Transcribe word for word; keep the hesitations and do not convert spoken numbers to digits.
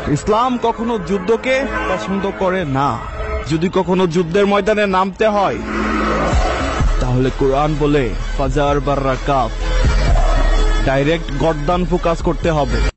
ইসলাম কখনো যুদ্ধকে পছন্দ করে না। যদি কখনো যুদ্ধের ময়দানে নামতে হয় তাহলে কোরআন বলে ফাজার বার রাকাত, ডাইরেক্ট গর্দান ফোকাস করতে হবে।